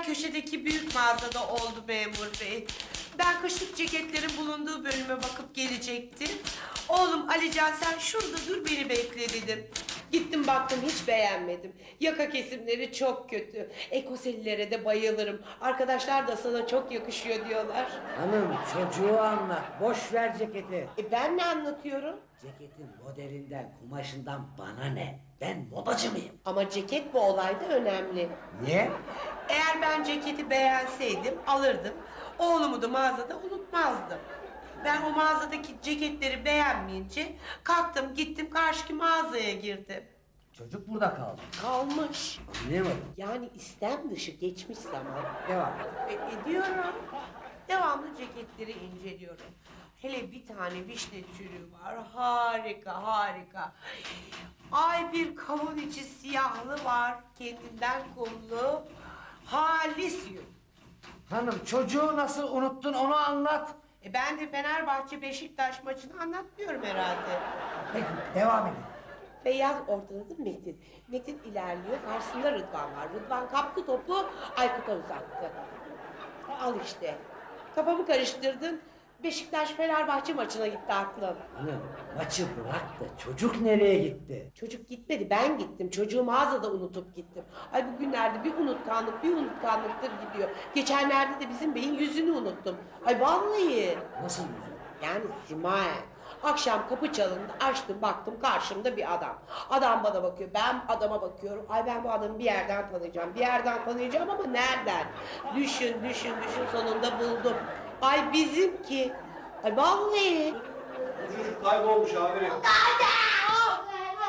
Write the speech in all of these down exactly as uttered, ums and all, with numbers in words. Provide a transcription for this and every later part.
köşedeki büyük mağazada oldu memur bey. Ben kışlık ceketlerin bulunduğu bölüme bakıp gelecektim. Oğlum Alican sen şurada dur beni bekle dedim. Gittim baktım hiç beğenmedim. Yaka kesimleri çok kötü. Ekosellilere de bayılırım. Arkadaşlar da sana çok yakışıyor diyorlar. Hanım çocuğu anlat. Boş ver ceketi. E ben ne anlatıyorum? Ceketin modelinden, kumaşından bana ne? Ben modacı mıyım? Ama ceket bu olayda önemli. Niye? Eğer ben ceketi beğenseydim alırdım. Oğlumu da mağazada unutmazdım. Ben o mağazadaki ceketleri beğenmeyince kalktım gittim karşıki mağazaya girdim. Çocuk burada kaldı. Kalmış. Anlayamadım. Yani istem dışı geçmiş zaman. Devam et. E, ediyorum. Devamlı ceketleri inceliyorum. Hele bir tane vişne türü var. Harika harika. Ay bir kavun içi siyahlı var. Kendinden kumlu. Halis yün. Hanım çocuğu nasıl unuttun onu anlat. E ben de Fenerbahçe Beşiktaş maçını anlatmıyorum herhalde. Peki devam edin. Feyyaz ortaladı Metin. Metin ilerliyor. Karşısında Rıdvan var. Rıdvan kaptı topu Aykut'a uzattı. Al işte. Kafamı karıştırdın. Beşiktaş Fenerbahçe maçına gitti aklım. Hanım maçı bırak da çocuk nereye gitti? Çocuk gitmedi, ben gittim. Çocuğu mağazada unutup gittim. Ay bugünlerde bir unutkanlık, bir unutkanlıktır gidiyor. Geçenlerde de bizim beyin yüzünü unuttum. Ay vallahi. Nasıl yüzü? Yani Simay. Akşam kapı çalındı, açtım baktım karşımda bir adam. Adam bana bakıyor, ben adama bakıyorum. Ay ben bu adamı bir yerden tanıyacağım, bir yerden tanıyacağım ama nereden? Düşün, düşün, düşün sonunda buldum. Ay bizimki. Ay vallahi. Bu çocuk kaybolmuş amirim. Ah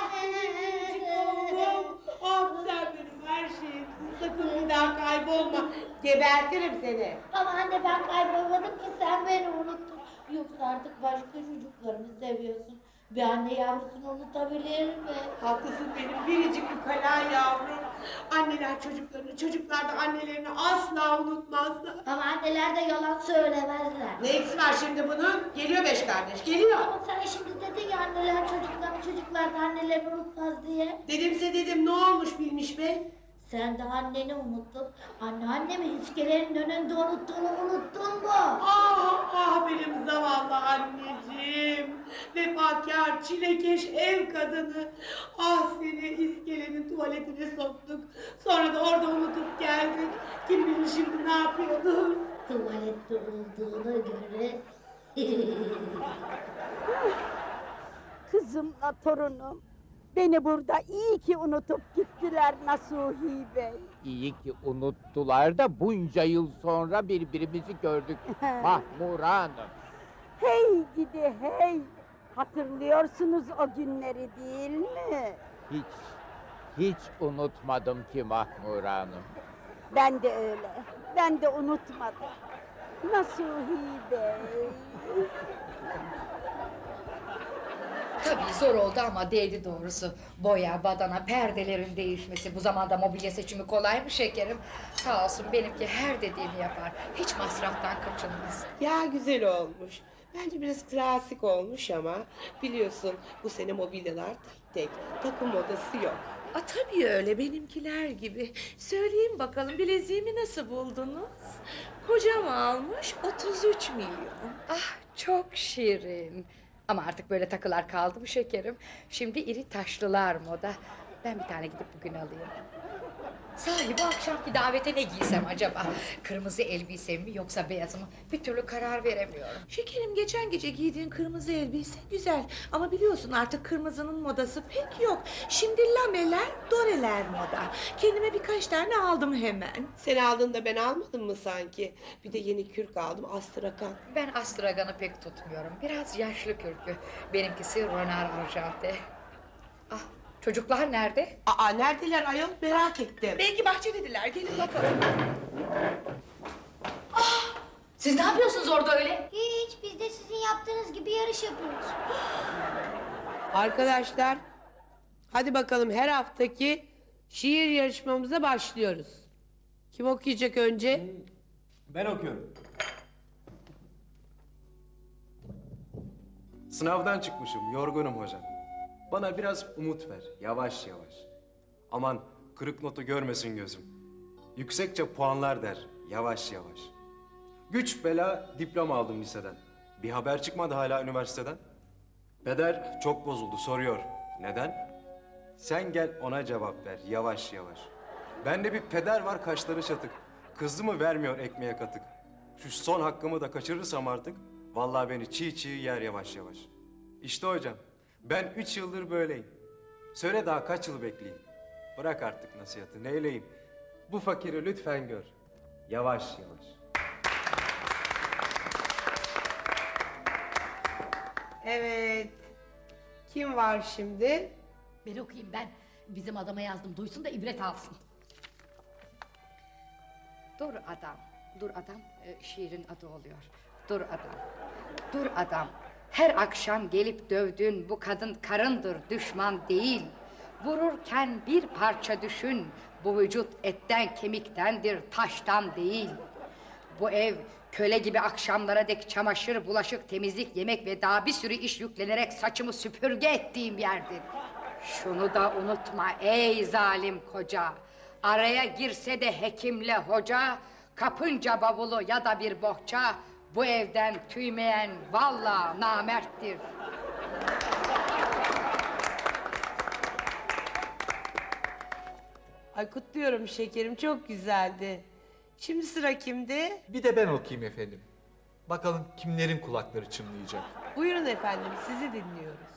sen benim her şeyimsin. Sakın bir daha kaybolma. Gebertirim seni. Ama anne ben kaybolmadım ki sen beni unuttun. Yoksa artık başka çocuklarını seviyorsun. Bir anne yavrusunu unutabilir mi? Haklısın benim biricik ukala yavrum. Anneler çocuklarını, çocuklar da annelerini asla unutmazlar. Ama anneler de yalan söylemezler. Ne eksi var şimdi bunun? Geliyor beş kardeş, geliyor. Ama sen şimdi dedin ya anneler çocuklarını, çocuklar da annelerini unutmaz diye. Dedimse dedim ne olmuş Bilmiş Bey? Sen de anneni unuttun. Anneannemi iskelenin önünde unuttuğunu unuttun mu? Ah ah benim zavallı anneciğim. Vefakar, çilekeş ev kadını. Ah seni iskelenin tuvaletine soktuk. Sonra da orada unutup geldik. Kim bilir şimdi ne yapıyordu? Tuvalette olduğuna göre... Kızımla torunum. Beni burada iyi ki unutup gittiler Nasuhi Bey. İyi ki unuttular da bunca yıl sonra birbirimizi gördük Mahmure Hanım. Hey gidi hey. Hatırlıyorsunuz o günleri değil mi? Hiç, hiç unutmadım ki Mahmure Hanım. Ben de öyle. Ben de unutmadım. Nasuhi Bey. Tabii zor oldu ama değdi doğrusu. Boya, badana, perdelerin değişmesi. Bu zamanda mobilya seçimi kolay mı şekerim? Sağ olsun benimki her dediğimi yapar. Hiç masraftan kaçınmaz. Ya güzel olmuş. Bence biraz klasik olmuş ama biliyorsun bu sene mobilyalar tek tek. Takım modası yok. A, tabii öyle benimkiler gibi. Söyleyin bakalım bileziğimi nasıl buldunuz? Kocam almış otuz üç milyon. Ah çok şirin. Ama artık böyle takılar kaldı mı şekerim? Şimdi iri taşlılar moda. Ben bir tane gidip bugün alayım. Sahi bu akşamki davete ne giysem acaba? Kırmızı elbise mi yoksa beyaz mı? Bir türlü karar veremiyorum. Şekerim geçen gece giydiğin kırmızı elbise güzel. Ama biliyorsun artık kırmızının modası pek yok. Şimdi lameler, doreler moda. Kendime birkaç tane aldım hemen. Sen aldın da ben almadım mı sanki? Bir de yeni kürk aldım astrakan. Ben astraganı pek tutmuyorum. Biraz yaşlı kürkü. Benimkisi Ronar Argente. Ah, çocuklar nerede? Aa neredeler ayol merak ettim. Belki bahçededirler gelin bakalım. Siz ne yapıyorsunuz orada öyle? Hiç, biz de sizin yaptığınız gibi yarış yapıyoruz. Arkadaşlar hadi bakalım her haftaki şiir yarışmamıza başlıyoruz. Kim okuyacak önce? Ben okuyorum. Sınavdan çıkmışım, yorgunum hocam. Bana biraz umut ver, yavaş yavaş. Aman kırık notu görmesin gözüm. Yüksekçe puanlar der, yavaş yavaş. Güç bela diploma aldım liseden. Bir haber çıkmadı hala üniversiteden. Peder çok bozuldu, soruyor. Neden? Sen gel ona cevap ver, yavaş yavaş. Bende bir peder var, kaşları çatık. Kızdı mı vermiyor ekmeğe katık. Şu son hakkımı da kaçırırsam artık... vallahi beni çiğ çiğ yer yavaş yavaş. İşte hocam, ben üç yıldır böyleyim. Söyle daha kaç yıl bekleyeyim? Bırak artık nasihatı, neyleyim? Bu fakiri lütfen gör. Yavaş yavaş. Evet. Kim var şimdi? Ben okuyayım ben. Bizim adama yazdım. Duysun da ibret alsın. Dur adam. Dur adam. e, şiirin adı oluyor. Dur adam. Dur adam. Her akşam gelip dövdüğün bu kadın karındır, düşman değil. Vururken bir parça düşün. Bu vücut etten kemiktendir, taştan değil. Bu ev köle gibi akşamlara dek çamaşır, bulaşık, temizlik, yemek ve daha bir sürü iş yüklenerek saçımı süpürge ettiğim yerdir. Şunu da unutma ey zalim koca. Araya girse de hekimle hoca, kapınca bavulu ya da bir bohça, bu evden tüymeyen vallahi namerttir. Ay kutluyorum şekerim, çok güzeldi. Şimdi sıra kimde? Bir de ben okuyayım efendim. Bakalım kimlerin kulakları çınlayacak. Buyurun efendim, sizi dinliyoruz.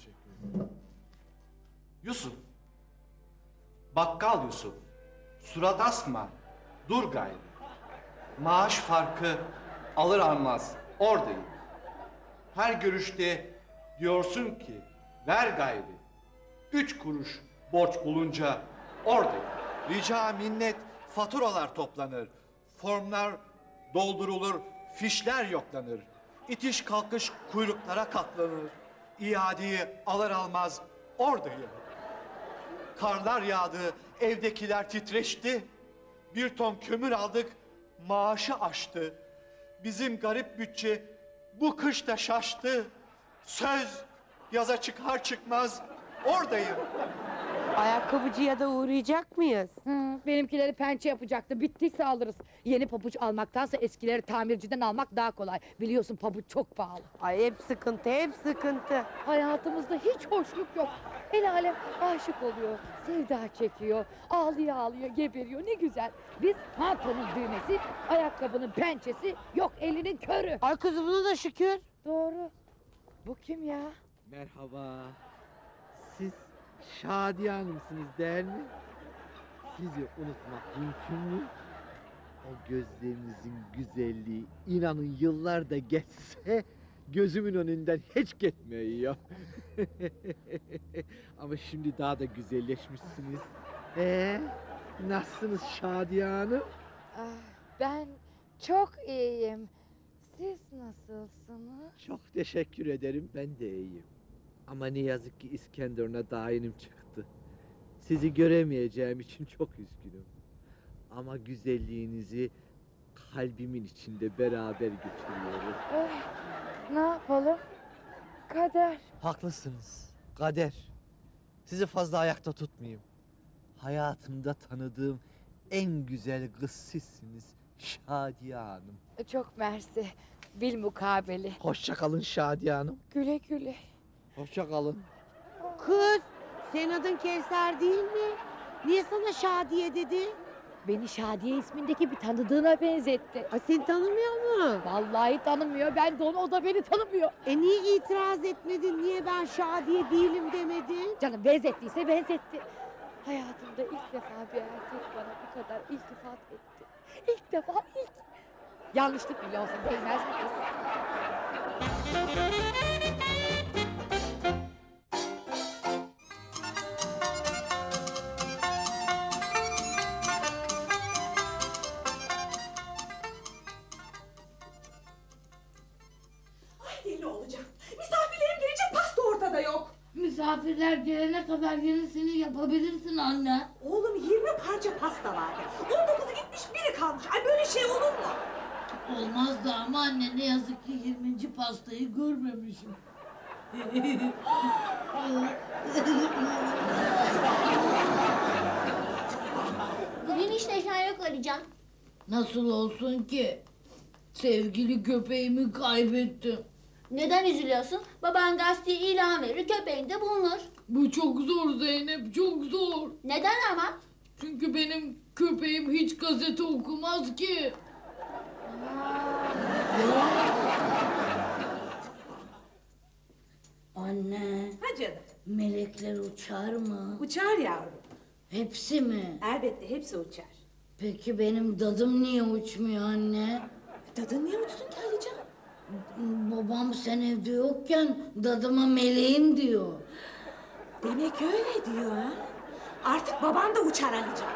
Yusuf. Bakkal Yusuf. Surat asma. Dur gayrı. Maaş farkı alır almaz oradayım. Her görüşte diyorsun ki ver gayrı. Üç kuruş borç bulunca oradayım. Rica minnet faturalar toplanır. Formlar doldurulur, fişler yoklanır. İtiş kalkış kuyruklara katlanır. İadeyi alır almaz oradayım. Karlar yağdı, evdekiler titreşti. Bir ton kömür aldık, maaşı aştı. Bizim garip bütçe bu kışta şaştı. Söz yaza çıkar çıkmaz oradayım. Ayakkabıcıya da uğrayacak mıyız? Hı, benimkileri pençe yapacaktı. Bittiyse alırız. Yeni pabuç almaktansa eskileri tamirciden almak daha kolay. Biliyorsun pabuç çok pahalı. Ay hep sıkıntı, hep sıkıntı. Hayatımızda hiç hoşluk yok. El alem aşık oluyor, sevda çekiyor, ağlıyor ağlıyor, geberiyor. Ne güzel. Biz pantolonun düğmesi, ayakkabının pençesi, yok elinin körü. Ay kızım buna da şükür. Doğru. Bu kim ya? Merhaba. Siz Şadiye Hanım'sınız değil mi? Sizi unutmak mümkün mü? O gözlerinizin güzelliği inanın yıllar da geçse gözümün önünden hiç gitmiyor. Ama şimdi daha da güzelleşmişsiniz. Ee, nasılsınız Şadiye Hanım? Ah, ben çok iyiyim. Siz nasılsınız? Çok teşekkür ederim, ben de iyiyim. Ama ne yazık ki İskenderun'a dahilim çıktı. Sizi göremeyeceğim için çok üzgünüm. Ama güzelliğinizi kalbimin içinde beraber götürüyorum. Eh, ne yapalım? Kader. Haklısınız, kader. Sizi fazla ayakta tutmayayım. Hayatımda tanıdığım en güzel kız sizsiniz Şadiye Hanım. Çok mersi. Bilmukabele. Hoşça kalın Şadiye Hanım. Güle güle. Hoşça kalın. Kız, senin adın Kevser değil mi? Niye sana Şadiye dedi? Beni Şadiye ismindeki bir tanıdığına benzetti. Ay seni tanımıyor mu? Vallahi tanımıyor. Ben de onu, o da beni tanımıyor. E niye itiraz etmedin? Niye ben Şadiye değilim demedin? Canım benzettiyse benzetti. Hayatımda ilk defa bir erkek bana bu kadar iltifat etti. İlk defa ilk. Yanlışlık bile olsa değmez mi kız? Ay deli olacağım. Misafirlerim gelecek, pasta ortada yok. Misafirler gelene kadar yenisini yapabilirsin anne. Oğlum yirmi parça pasta vardı. on dokuzu gitmiş, biri kalmış. Ay böyle şey olur mu? Olmaz da ama anne, ne yazık ki yirminci pastayı görmemişim. Beni hiç neşen yok Alican. Nasıl olsun ki? Sevgili köpeğimi kaybettim. Neden üzülüyorsun? Baban gazeteye ilan verir, köpeğin de bulunur. Bu çok zor Zeynep, çok zor. Neden ama? Çünkü benim köpeğim hiç gazete okumaz ki. Anne, Ha canım. melekler uçar mı? Uçar yavrum. Hepsi mi? Elbette hepsi uçar. Peki benim dadım niye uçmuyor anne? Dadın niye uçsun ki Alican? Babam sen evde yokken dadıma meleğim diyor. Demek öyle diyor ha. Artık baban da uçar Alican.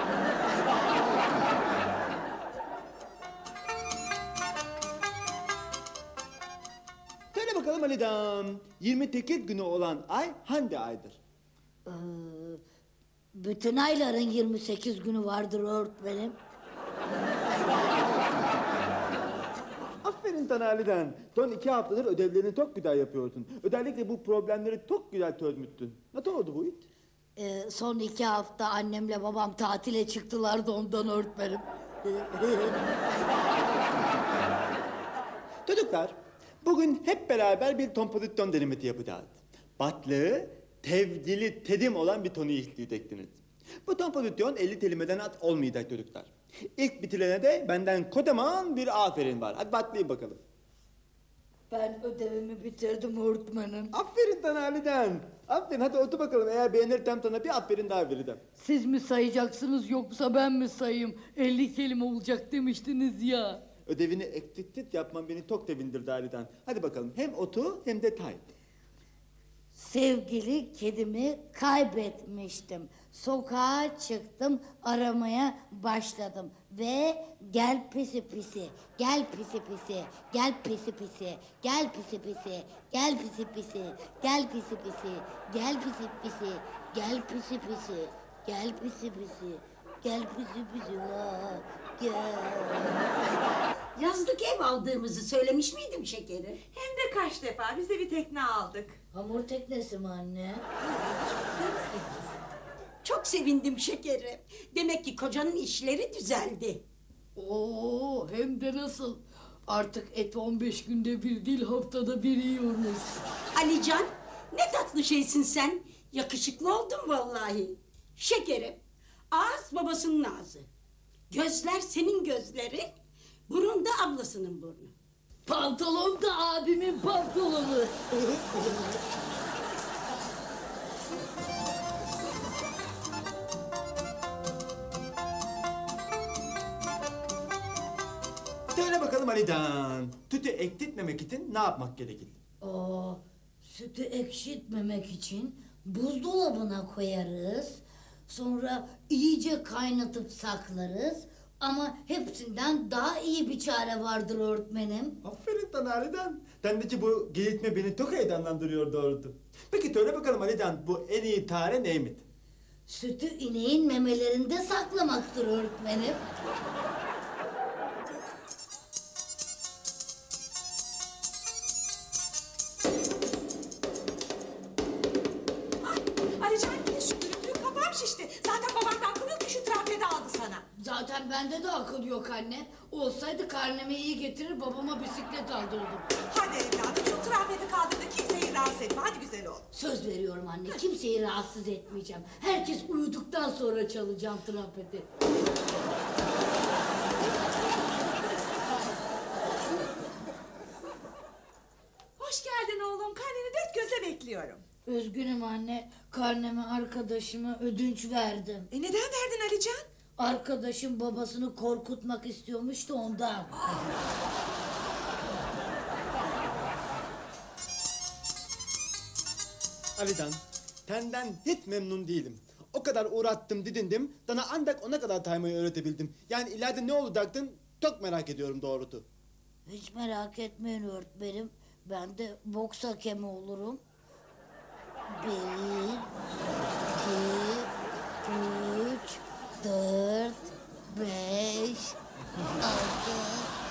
Söyle bakalım Ali'dam. yirmi sekiz günü olan ay hangi aydır? Ee, bütün ayların yirmi sekiz günü vardır öğretmenim. Aferin sana Ali'den. Son iki haftadır ödevlerini çok güzel yapıyorsun. Özellikle bu problemleri çok güzel çözmüşsün. Nasıl oldu bu iş? Ee, son iki hafta annemle babam tatile çıktılar da ondan öğretmenim. Çocuklar, bugün hep beraber bir kompozisyon denemesi yapacağız. Batlığı, tevdili tedim olan bir tonu işleyeceksiniz. Bu kompozisyon elli kelimeden az olmayacak çocuklar. İlk bitirene de benden kocaman bir aferin var. Hadi batlayın bakalım. Ben ödevimi bitirdim öğretmenim. Aferin sana Ali'den. Aferin, hadi otur bakalım. Eğer beğenirsem sana bir aferin daha vereceğim. Siz mi sayacaksınız yoksa ben mi sayayım? elli kelime olacak demiştiniz ya. Ödevini eksiksiz yapman beni çok sevindirdi Ali'den. Hadi bakalım, hem otu hem de tay. Sevgili kedimi kaybetmiştim. Sokağa çıktım, aramaya başladım. Ve gel pisi pisi, gel pisi pisi, gel pisi pisi, gel pisi pisi, gel pisi pisi, gel pisi pisi, gel pisi pisi, gel pisi pisi, gel pisi pisi, gel pisi pisi, aa, gel. Yazlık ev aldığımızı söylemiş miydim şekerim? Hem de kaç defa. Biz de bir tekne aldık. Hamur teknesi mi anne? Çok sevindim şekerim. Demek ki kocanın işleri düzeldi. Oo, hem de nasıl? Artık et on beş günde bir değil haftada bir yiyoruz. Alican, ne tatlı şeysin sen. Yakışıklı oldun vallahi. Şekerim, ağız babasının ağzı. Gözler senin gözleri, burun da ablasının burnu. Pantolon da abimin pantolonu. Söyle bakalım Ali'den. Tütü eksiltmemek için ne yapmak gerekir? Aa, sütü ekşitmemek için buzdolabına koyarız. Sonra iyice kaynatıp saklarız. Ama hepsinden daha iyi bir çare vardır öğretmenim. Aferin sana Ali'den. Sendeki bu gelişme beni çok heyecanlandırıyor doğrusu. Peki söyle bakalım Ali'den, bu en iyi tare neymiş? Sütü ineğin memelerinde saklamaktır öğretmenim. Alican yine şu gürültüyü kafam şişti. Zaten babandan kırıl ki şu trampede aldı sana. Zaten bende de akıl yok anne. Olsaydı karnemi iyi getirir babama bisiklet aldırırdım. Hadi evladım şu trampede kaldır da kimseyi rahatsız etme. Hadi güzel ol. Söz veriyorum anne, kimseyi rahatsız etmeyeceğim. Herkes uyuduktan sonra çalacağım trampeti. Hoş geldin oğlum. Karneni dört gözle bekliyorum. Üzgünüm anne, karneme arkadaşıma ödünç verdim. E neden verdin Alican? Arkadaşım babasını korkutmak istiyormuş da ondan. Ali'den, senden hiç memnun değilim. O kadar uğrattım didindim, sana ancak ona kadar saymayı öğretebildim. Yani ileride ne olacaktın çok merak ediyorum doğrusu. Hiç merak etmeyin öğretmenim. Ben de boks hakemi olurum. Bir, iki, üç, dört, beş, altı.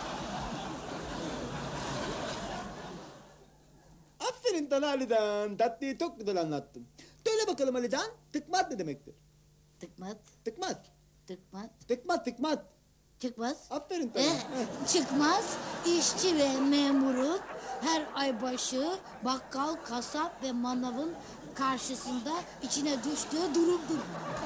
Aferin sana Ali'den, tatlıyı çok güzel anlattın. Söyle bakalım Ali'den, tıkmat ne demektir? Tıkmat? Tıkmat. Tıkmaz. Tıkmat tıkmat. Çıkmaz. Aferin sana. Ee, çıkmaz. İşçi ve memurun her ay başı bakkal, kasap ve manavın karşısında içine düştüğü durumdur.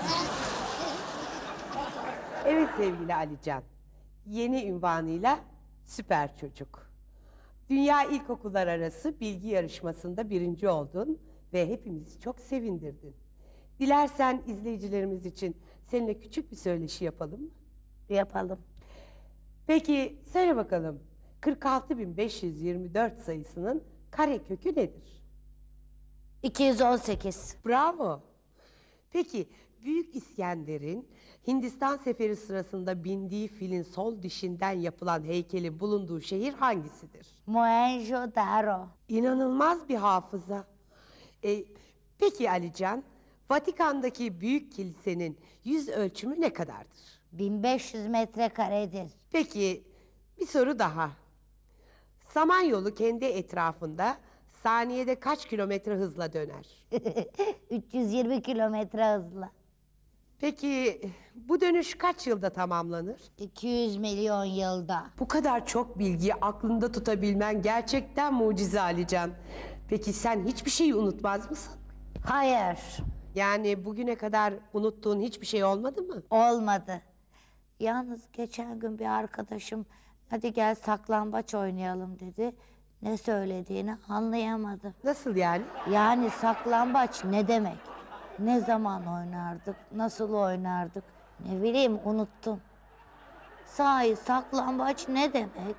Evet sevgili Alican. Yeni ünvanıyla süper çocuk. Dünya İlkokullar Arası bilgi yarışmasında birinci oldun ve hepimizi çok sevindirdin. Dilersen izleyicilerimiz için seninle küçük bir söyleşi yapalım mı? Yapalım. Peki söyle bakalım, kırk altı bin beş yüz yirmi dört sayısının karekökü nedir? iki yüz on sekiz. Bravo. Peki Büyük İskender'in Hindistan seferi sırasında bindiği filin sol dişinden yapılan heykeli bulunduğu şehir hangisidir? Mohenjo-daro. İnanılmaz bir hafıza. Ee, peki Alican, Vatikan'daki büyük kilisenin yüz ölçümü ne kadardır? bin beş yüz metrekaredir. Peki bir soru daha. Samanyolu kendi etrafında saniyede kaç kilometre hızla döner? üç yüz yirmi kilometre hızla. Peki bu dönüş kaç yılda tamamlanır? iki yüz milyon yılda. Bu kadar çok bilgiyi aklında tutabilmen gerçekten mucize Alican. Peki sen hiçbir şeyi unutmaz mısın? Hayır. Yani bugüne kadar unuttuğun hiçbir şey olmadı mı? Olmadı. Yalnız geçen gün bir arkadaşım hadi gel saklambaç oynayalım dedi. Ne söylediğini anlayamadım. Nasıl yani? Yani saklambaç ne demek? Ne zaman oynardık? Nasıl oynardık? Ne bileyim unuttum. Sahi saklambaç ne demek?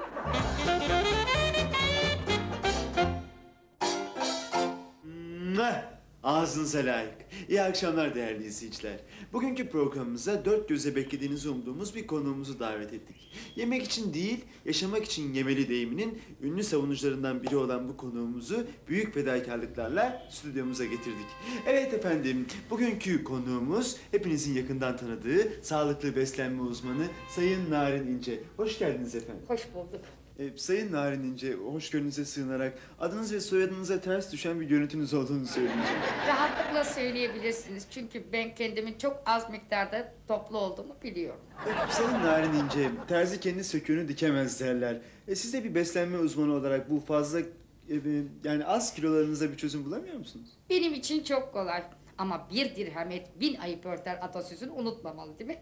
Mwah! Ağzınıza layık. İyi akşamlar değerli izleyiciler. Bugünkü programımıza dört göze beklediğinizi umduğumuz bir konuğumuzu davet ettik. Yemek için değil, yaşamak için yemeli deyiminin ünlü savunucularından biri olan bu konuğumuzu büyük fedakarlıklarla stüdyomuza getirdik. Evet efendim, bugünkü konuğumuz hepinizin yakından tanıdığı sağlıklı beslenme uzmanı Sayın Narin İnce. Hoş geldiniz efendim. Hoş bulduk. Ee, Sayın Narin İnce, hoşgörünüze sığınarak adınız ve soyadınıza ters düşen bir görüntünüz olduğunu söyleyeceğim. Rahatlıkla söyleyebilirsiniz. Çünkü ben kendimin çok az miktarda toplu olduğumu biliyorum. Ee, Sayın Narin İnce, terzi kendi söküğünü dikemez derler. E, siz de bir beslenme uzmanı olarak bu fazla, e, yani az kilolarınıza bir çözüm bulamıyor musunuz? Benim için çok kolay. Ama bir dirhem et bin ayıp örter atasözünü unutmamalı değil mi?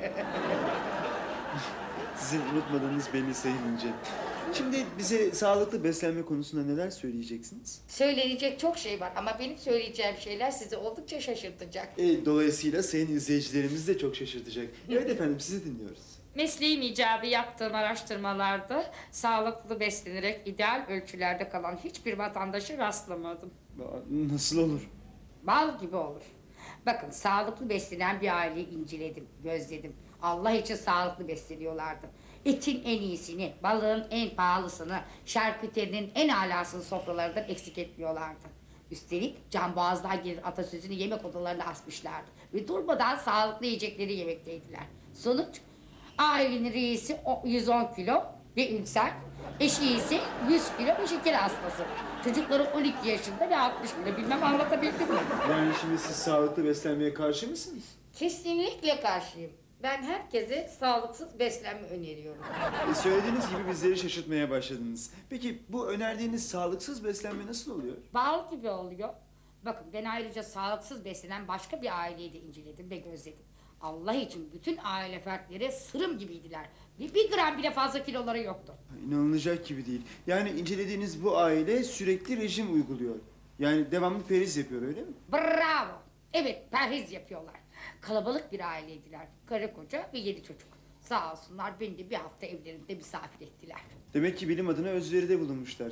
Sizin unutmadığınız belli Sayın İnce. Şimdi bize sağlıklı beslenme konusunda neler söyleyeceksiniz? Söylenecek çok şey var ama benim söyleyeceğim şeyler sizi oldukça şaşırtacak. E, dolayısıyla sayın izleyicilerimiz de çok şaşırtacak. Evet efendim, sizi dinliyoruz. Mesleğim icabı yaptığım araştırmalarda sağlıklı beslenerek ideal ölçülerde kalan hiçbir vatandaşa rastlamadım. Nasıl olur? Bal gibi olur. Bakın sağlıklı beslenen bir aileyi inceledim, gözledim. Allah için sağlıklı besleniyorlardı. Etin en iyisini, balığın en pahalısını, şarküterinin en alasını sofralarından eksik etmiyorlardı. Üstelik can boğazlığa gelir atasözünü yemek odalarına asmışlardı. Ve durmadan sağlıklı yiyecekleri yemekteydiler. Sonuç, ailenin reisi yüz on kilo ve ülser, eşi ise yüz kilo ve şeker hastası. Çocukları on iki yaşında ve altmış kilo. Bilmem anlatabildim mi? Yani şimdi siz sağlıklı beslenmeye karşı mısınız? Kesinlikle karşıyım. Ben herkese sağlıksız beslenme öneriyorum. E, söylediğiniz gibi bizleri şaşırtmaya başladınız. Peki bu önerdiğiniz sağlıksız beslenme nasıl oluyor? Bal gibi oluyor. Bakın ben ayrıca sağlıksız beslenen başka bir aileyi de inceledim ve gözledim. Allah için bütün aile fertleri sırım gibiydiler. Bir, bir gram bile fazla kiloları yoktu. İnanılacak gibi değil. Yani incelediğiniz bu aile sürekli rejim uyguluyor. Yani devamlı periz yapıyor, öyle mi? Bravo. Evet, perhiz yapıyorlar. Kalabalık bir aileydiler. Karı koca ve yedi çocuk. Sağ olsunlar beni de bir hafta evlerinde misafir ettiler. Demek ki bilim adına özveride bulunmuşlar.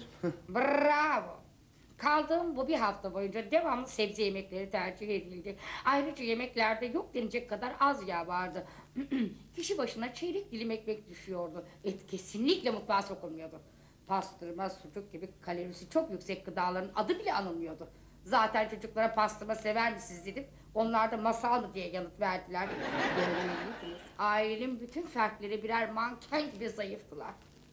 Bravo. Kaldığım bu bir hafta boyunca devamlı sebze yemekleri tercih edildi. Ayrıca yemeklerde yok denecek kadar az yağ vardı. Kişi başına çeyrek dilim ekmek düşüyordu. Et kesinlikle mutfağa sokulmuyordu. Pastırma, sucuk gibi kalorisi çok yüksek gıdaların adı bile anılmıyordu. Zaten çocuklara pastırma sever misiniz dedim. Onlar da masal mı diye yanıt verdiler. Görmeliydiniz. Ailenin bütün fertleri birer manken gibi zayıftılar.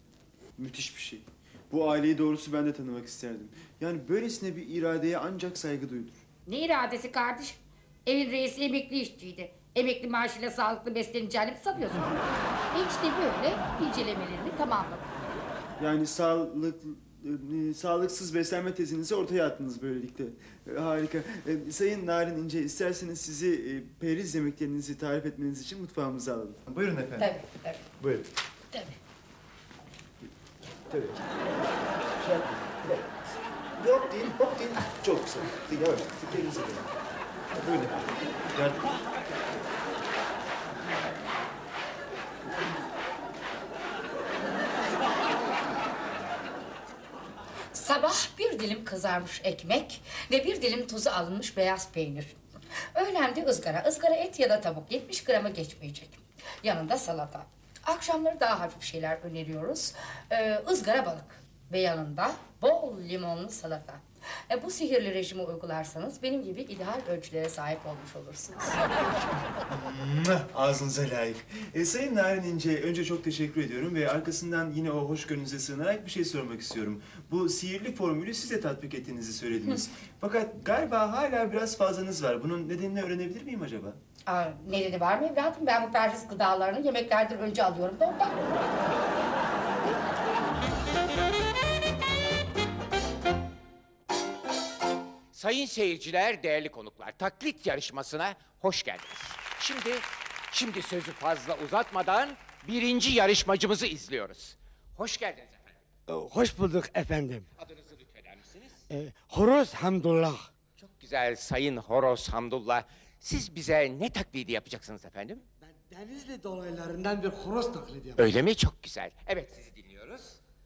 Müthiş bir şey. Bu aileyi doğrusu ben de tanımak isterdim. Yani böylesine bir iradeye ancak saygı duyulur. Ne iradesi kardeşim? Evin reisi emekli işçiydi. Emekli maaşıyla sağlıklı besleneceğini mi sanıyorsun? E işte böyle incelemelerini tamamladım. Yani sağlık, e, sağlıksız beslenme tezinizi ortaya attınız böylelikle. E, harika. E, Sayın Narin İnce, isterseniz sizi e, periz yemeklerinizi tarif etmeniz için mutfağımıza alalım. Buyurun efendim. Tabii, tabii. Buyurun. Tabii. Tabii. Şey yapmayın, bir dakika. Hop değil, hop değil. Çok güzel. Yavaş, fikrinizi verin. Buyurun efendim. Yardım. Sabah bir dilim kızarmış ekmek ve bir dilim tuzu alınmış beyaz peynir. Öğlende ızgara, ızgara et ya da tavuk yetmiş gramı geçmeyecek. Yanında salata. Akşamları daha hafif şeyler öneriyoruz. Ee, ızgara balık ve yanında bol limonlu salata. E, bu sihirli rejimi uygularsanız benim gibi ideal ölçülere sahip olmuş olursunuz. Ağzınıza layık. E, Sayın Narin İnce, önce çok teşekkür ediyorum ve arkasından yine o hoşgörünüze sığınarak bir şey sormak istiyorum. Bu sihirli formülü size tatbik ettiğinizi söylediniz. Fakat galiba hala biraz fazlanız var. Bunun nedenini öğrenebilir miyim acaba? Aa, nedeni var mı evladım? Ben bu perhiz gıdalarını yemeklerden önce alıyorum da ondan. Sayın seyirciler, değerli konuklar, taklit yarışmasına hoş geldiniz. Şimdi, şimdi sözü fazla uzatmadan birinci yarışmacımızı izliyoruz. Hoş geldiniz efendim. Hoş bulduk efendim. Adınızı lütfeder misiniz? Ee, Horoz Hamdullah. Çok güzel Sayın Horoz Hamdullah. Siz bize ne taklidi yapacaksınız efendim? Denizli dolaylarından bir horoz taklidi yapıyorum. Öyle mi? Çok güzel. Evet, sizi dinliyoruz.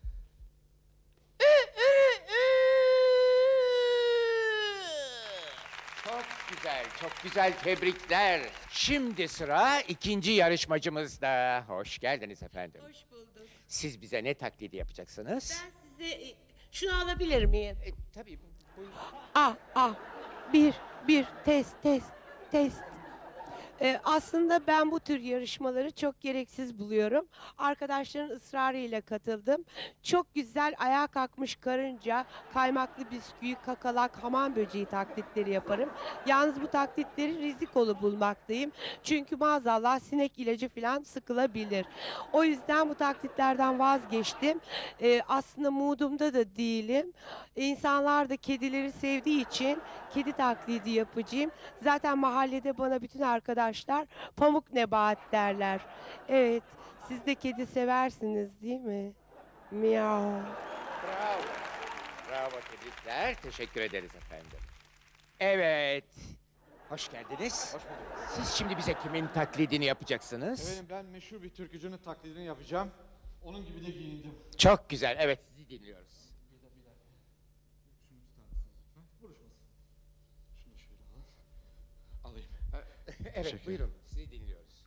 Çok güzel, çok güzel. Tebrikler. Şimdi sıra ikinci yarışmacımızda. Hoş geldiniz efendim. Hoş bulduk. Siz bize ne taklidi yapacaksınız? Ben size e, şunu alabilir miyim? E, tabii. Buyurun. Ah ah. Bir, bir. Test, test, test. Ee, aslında ben bu tür yarışmaları çok gereksiz buluyorum. Arkadaşların ısrarıyla katıldım. Çok güzel ayağa kalkmış karınca, kaymaklı bisküvi, kakalak, hamam böceği taklitleri yaparım. Yalnız bu taklitleri rizikolu bulmaktayım. Çünkü maazallah sinek ilacı falan sıkılabilir. O yüzden bu taklitlerden vazgeçtim. Ee, aslında moodumda da değilim. İnsanlar da kedileri sevdiği için kedi taklidi yapacağım. Zaten mahallede bana bütün arkadaşlar Pamuk Nebahat derler. Evet, siz de kedi seversiniz değil mi? Miau. Bravo. Bravo, tebrikler. Teşekkür ederiz efendim. Evet. Hoş geldiniz. Hoş bulduk. Siz şimdi bize kimin taklidini yapacaksınız? Efendim ben meşhur bir türkücünün taklidini yapacağım. Onun gibi de giyindim. Çok güzel. Evet, sizi dinliyoruz. Bir dakika, bir dakika. Şunu tutar mısınız lütfen? Buruşmasın. Şunu şöyle al. Alayım. Evet, Teşekkür buyurun. Sizi dinliyoruz.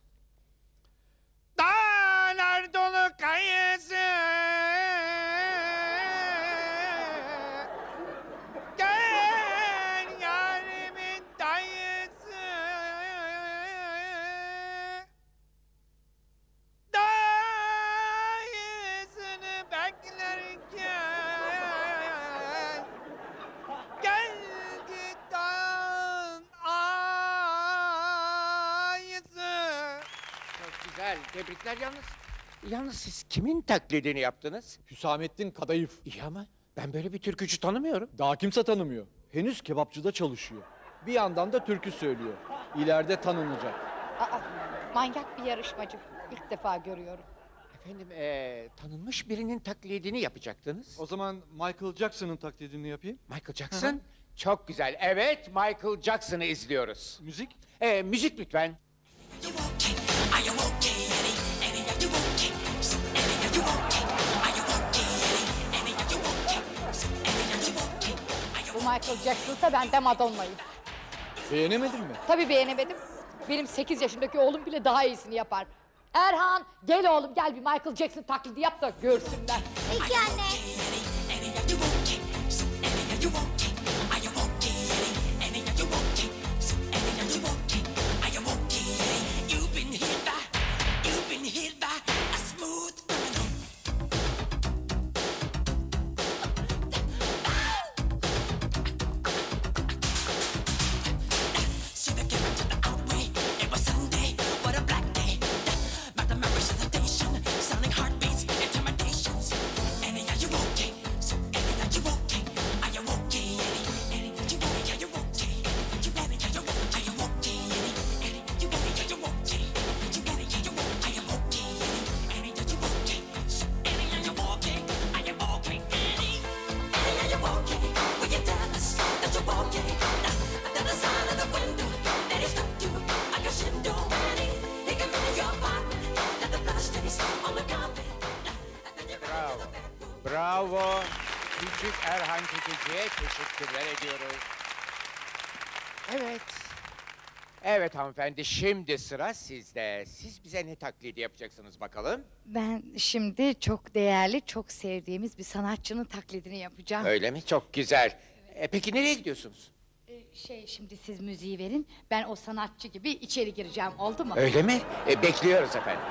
Dağlar dolu kayısı. Gel yarimin dayısı. Dayısını beklerken geldi dağın ayısı. Çok güzel. Tebrikler yalnız. Yalnız siz kimin taklidini yaptınız? Hüsamettin Kadayıf. İyi ama ben böyle bir türkücü tanımıyorum. Daha kimse tanımıyor. Henüz kebapçıda çalışıyor. Bir yandan da türkü söylüyor. İleride tanınacak. Aa, manyak bir yarışmacı. İlk defa görüyorum. Efendim, ee, tanınmış birinin taklidini yapacaktınız. O zaman Michael Jackson'ın taklidini yapayım. Michael Jackson? Çok güzel. Evet, Michael Jackson'ı izliyoruz. Müzik? Ee, müzik lütfen. Bu Michael Jackson'sa ben de Madonna'yım. Beğenemedin mi? Tabii beğenemedim. Benim sekiz yaşındaki oğlum bile daha iyisini yapar. Erhan, gel oğlum gel bir Michael Jackson taklidi yap da görsünler. Peki anne. It was Sunday. teşekkürler ediyoruz. Evet. Evet hanımefendi, şimdi sıra sizde. Siz bize ne taklidi yapacaksınız bakalım? Ben şimdi çok değerli, çok sevdiğimiz bir sanatçının taklidini yapacağım. Öyle mi? Çok güzel. E, peki nereye gidiyorsunuz? Ee, Şey, şimdi siz müziği verin, ben o sanatçı gibi içeri gireceğim, oldu mu? Öyle mi? E, bekliyoruz efendim.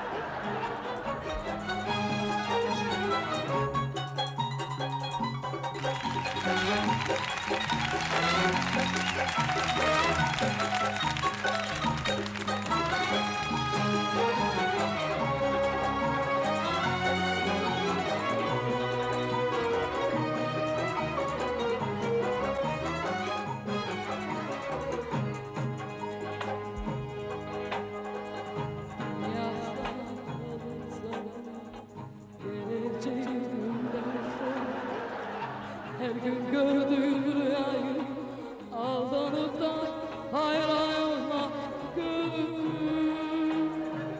Her gün gördüğüm rüyayı aldanıp da hayran olma gönlüm.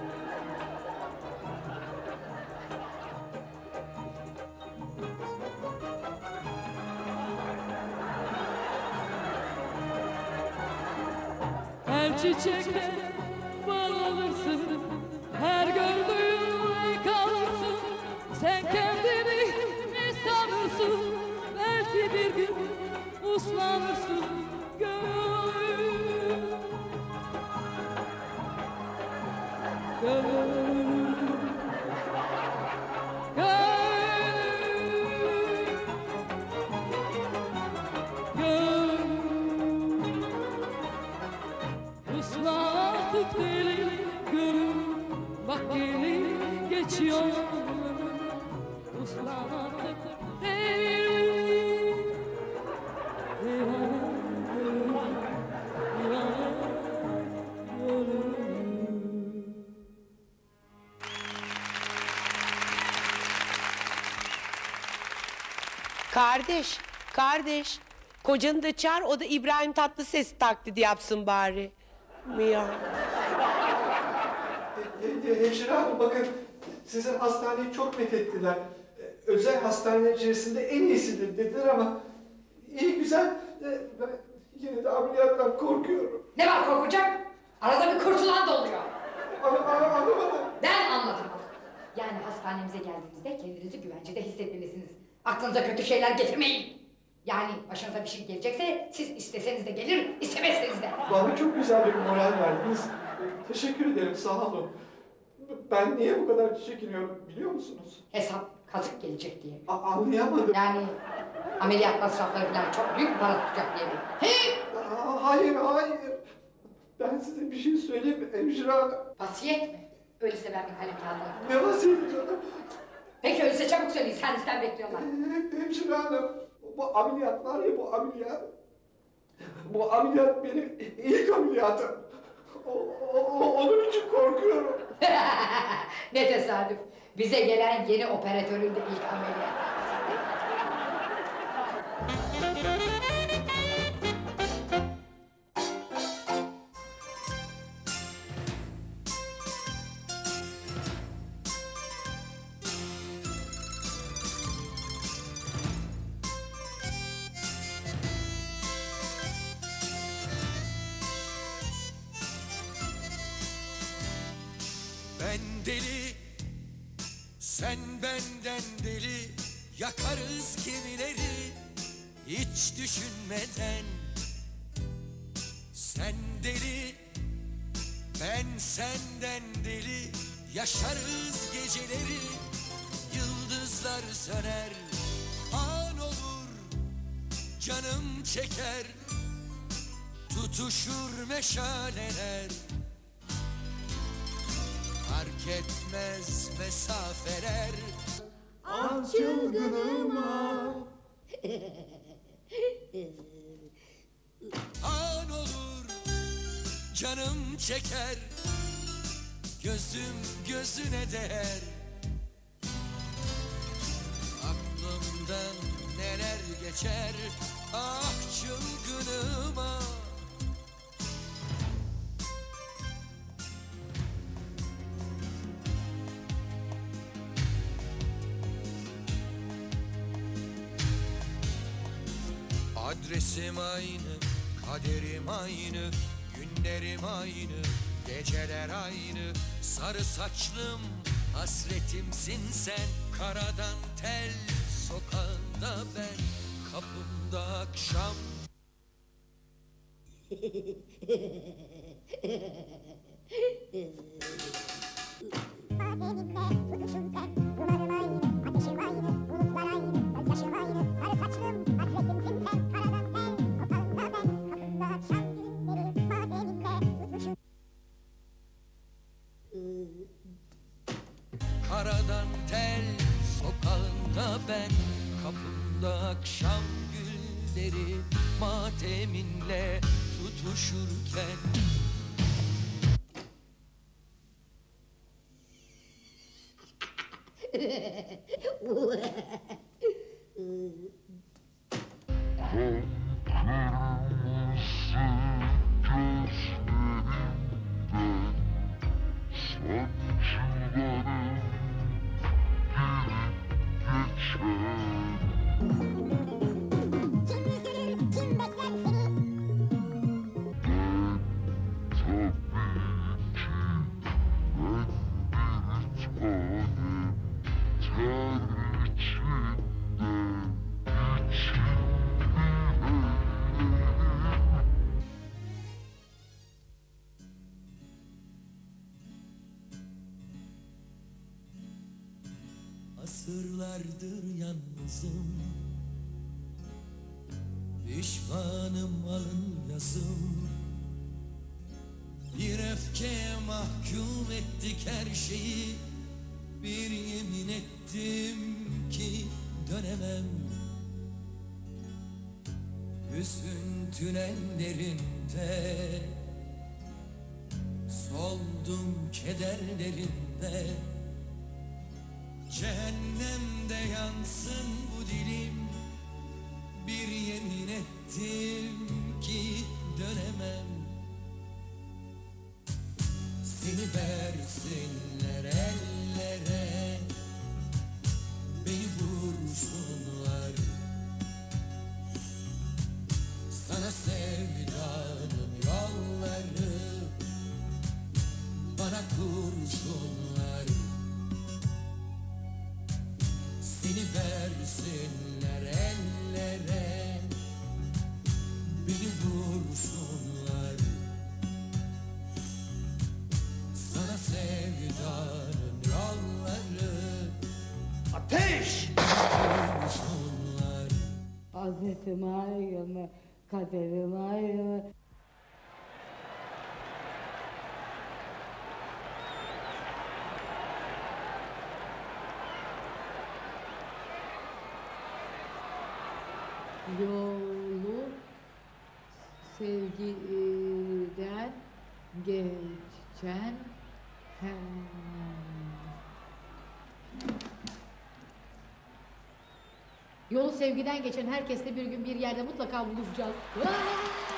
Her çiçekte bal alırsın, her gördüğün kalırsın. Sen kendini mi sanırsın? Belki bir gün uslanırsın gönlüm. Gönlüm. Gönlüm. Gönlüm. Uslan artık deli gönlüm. Bak yeni geçiyor ömrüm. Uslan artık deli. Kardeş, kardeş. Kocanı da çağır, o da İbrahim Tatlıses taklidi yapsın bari. Miyav. E, e, Hemşire hanım bakın, sizin hastaneyi çok methettiler. E, Özel hastaneler içerisinde en iyisidir dediler ama iyi güzel, e, ben yine de ameliyattan korkuyorum. Ne var korkacak? Arada bir kurtulan da oluyor. Ama anlamadım. Ben anladım. Yani hastanemize geldiğinizde kendinizi güvencede hissetmelisiniz. Aklınıza kötü şeyler getirmeyin. Yani başınıza bir şey gelecekse siz isteseniz de gelir, istemezseniz de. Bana çok güzel bir moral verdiniz. E, Teşekkür ederim, sağ olun. Ben niye bu kadar çekiniyorum biliyor musunuz? Hesap kazık gelecek diye. A- anlayamadım. Yani ameliyat masrafları falan çok büyük para tutacak diye mi? He? Aa, hayır, hayır. Ben size bir şey söyleyeyim mi hemşire hanım? Vasiyet mi? Öyleyse ben bir kalem kağıdı alayım. Ne vasiyeti canım? Peki öyleyse çabuk söyleyin, servisten bekliyorlar. Hemşire hanım, bu ameliyat var ya bu ameliyat. Bu ameliyat benim ilk ameliyatım. O, o- onun için korkuyorum. Ne tesadüf. Bize gelen yeni operatörün de ilk ameliyatı. Ben deli, sen benden deli, yakarız gemileri hiç düşünmeden. Sen deli, ben senden deli, yaşarız geceleri, yıldızlar söner, an olur, canım çeker, tutuşur meşaleler. Fark etmez mesafeler. Ah çılgınıma. An olur, canım çeker, gözüm gözüne değer. Aklımdan neler geçer, ah çılgınıma. Adresim aynı, kaderim aynı, günlerim aynı, geceler aynı. Sarı saçlım, hasretimsin sen. Karadan tel, sokağında ben, kapımda akşam. Karadan tel, sokağında ben, kapımda akşam gülleri mateminle tutuşurken. Asırlardır yalnızım, pişmanım alın yazım. Bir öfkeye mahkum ettik her şeyi. Bir yemin ettim ki dönemem. Hüzün tünellerinde, soldum kederlerinde. Cehennemde yansın bu dilim. Bir yemin ettim ki dönemem. Seni versinler ellere, beni vursunlar. Sana sevdanın yolları bana kurşunlar. Seni versinler ellere, beni vursunlar. Sana sevdanın yolları ateş kurşunlar. Hazretim ayrı mı, kaderim ayrı mı? Yolu sevgiden geçen her... Yolu sevgiden geçen herkesle bir gün bir yerde mutlaka buluşacağız. Aa!